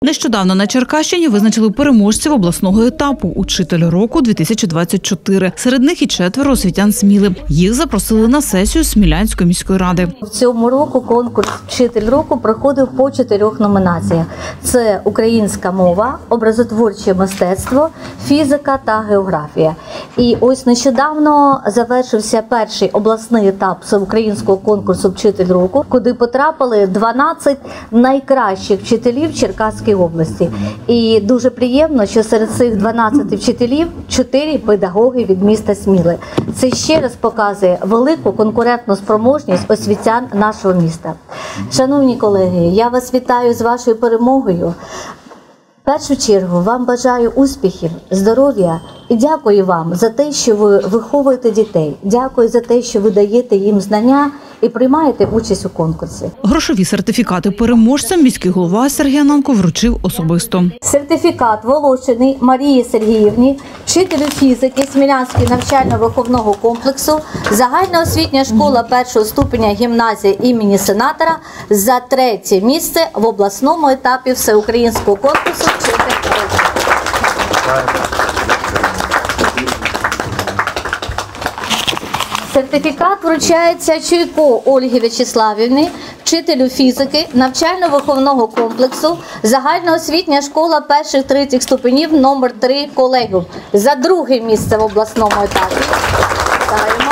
Нещодавно на Черкащині визначили переможців обласного етапу «Учитель року-2024». Серед них і 4 освітян Сміли. Їх запросили на сесію Смілянської міської ради. В цьому року конкурс «Вчитель року» проходив по 4 номінаціях. Це українська мова, образотворче мистецтво, фізика та географія. І ось нещодавно завершився перший обласний етап всеукраїнського конкурсу «Вчитель року», куди потрапили 12 найкращих вчителів Черкаської області. І дуже приємно, що серед цих 12 вчителів 4 педагоги від міста Сміли. Це ще раз показує велику конкурентну спроможність освітян нашого міста. Шановні колеги, я вас вітаю з вашою перемогою. В першу чергу вам бажаю успіхів, здоров'я і дякую вам за те, що ви виховуєте дітей. Дякую за те, що ви даєте їм знання і приймаєте участь у конкурсі. Грошові сертифікати переможцям міський голова Сергій Ананко вручив особисто. Сертифікат Волошиной Марії Сергіївні, вчителю фізики Смілянського навчально-виховного комплексу, загальноосвітня школа першого ступеня гімназія імені Сенатора за 3-е місце в обласному етапі всеукраїнського конкурсу «Вчитель року». Сертифікат вручається Чуйко Ольгі В'ячеславівні, вчителю фізики навчально-виховного комплексу, загальноосвітня школа перших-третіх ступенів номер 3 колегіум за 2-е місце в обласному етапі. Вітаємо.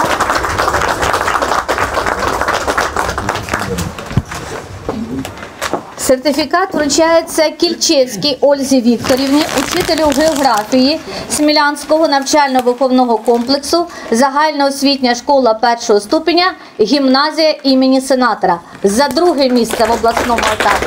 Сертифікат вручається Кільчевській Ользі Вікторівні, учителю географії Смілянського навчально-виховного комплексу, загальноосвітня школа першого ступеня, гімназія імені Сенатора за 2-е місце в обласному етапі.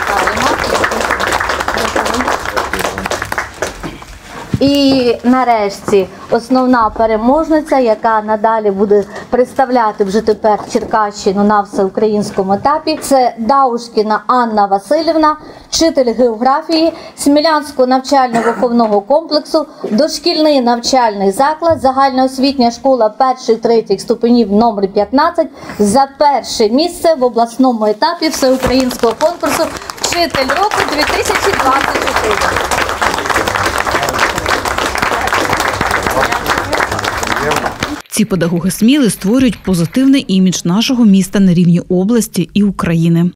І нарешті основна переможниця, яка надалі буде представляти вже тепер Черкащину на всеукраїнському етапі, це Даушкіна Анна Васильівна, вчитель географії Смілянського навчально-виховного комплексу, дошкільний навчальний заклад, загальноосвітня школа перших-третіх ступенів номер 15 за 1-е місце в обласному етапі всеукраїнського конкурсу «Вчитель року 2024». Ці педагоги Сміли створюють позитивний імідж нашого міста на рівні області і України.